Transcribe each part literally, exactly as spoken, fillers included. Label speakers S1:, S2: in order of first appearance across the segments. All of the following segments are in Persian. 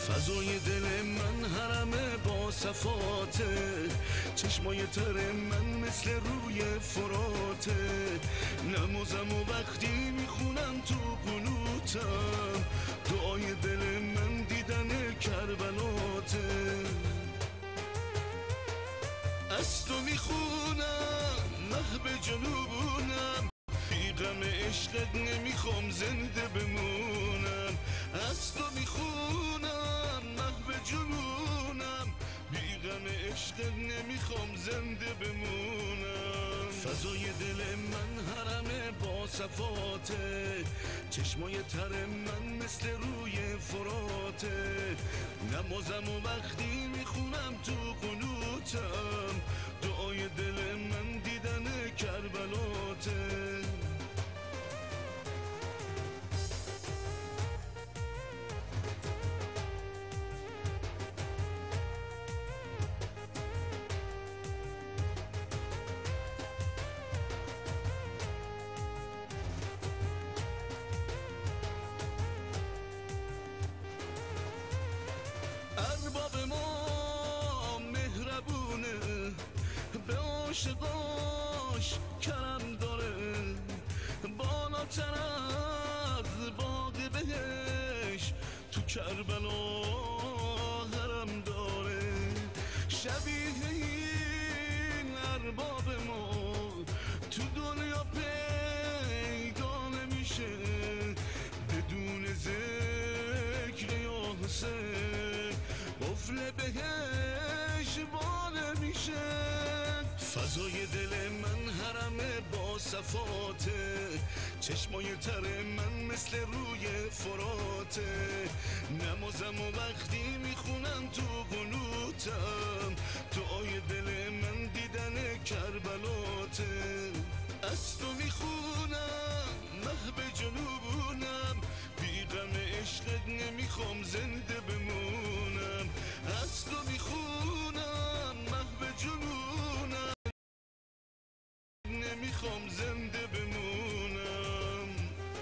S1: فضای دل من حرم با صفاته، چشمای تر من مثل روی فراته، نمازم و وقتی میخونم تو قنوتم، دعای دل من دیدن کربلاته. از تو میخونم محو جنونم، بی غم عشقت نمیخوام زنده بمونم. از تو میخونم محو جنونم، بی غم عشقت نمیخوام زنده بمونم. فضای دل من حرم با صفاته، چشمای تر من مثل روی فراته، نمازم و وقتی میخونم تو قنوتم، دعای دل من دیدن کربلاته. ارباب ما مهربونه، به عاشقاش کرم داره، بالاتر از باغ بهش تو کربلا حرم داره. شبیه این ارباب ما تو دنیا پیدا نمیشه، بدون ذکر یا حسین قفل بهش باله میشه. فضای دل من حرم با صفاته، چشمای تر من مثل روی فراته، نمازم و وقتی میخونم تو قنوتم، دعای دل من دیدن کربلاته. از تو میخونم محو جنونم، بی غم عشقت نمیخوام زنده بمونم. از تو میخونم محو جنونم، نمیخوام زنده بمونم.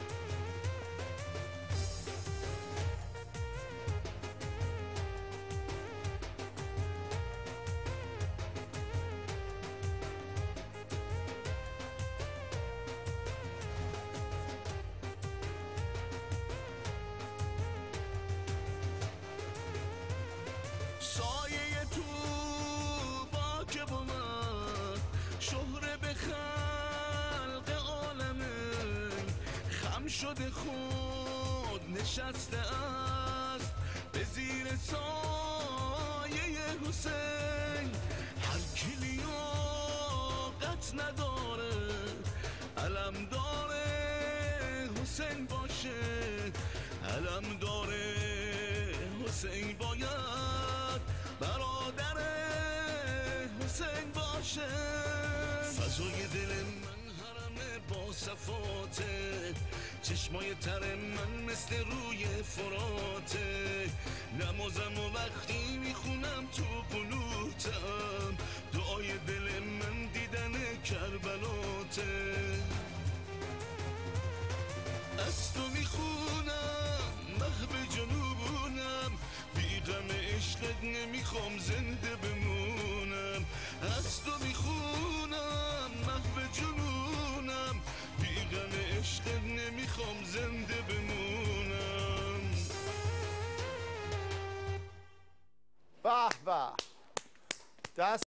S1: سایه تو باک با من، شهره به خلق عالمه، خم شده خود نشسته است به زیر سایه حسین. هر کی لیاقت نداره علم داره حسین باشه، علم داره حسین باید برادر حسین باشه. فضای دل من حرم با صفاته، چشمای تر من مثل روی فراته، نمازم و وقتی میخونم تو قنوتم، دعای دل من دیدن کربلاته. از تو میخونم محو جنونم، بی غم عشقت نمیخوام زنده بمونم. از تو میخونم محو جنونم، بی غم عشقت نمیخوام زنده بمونم.
S2: به به. دست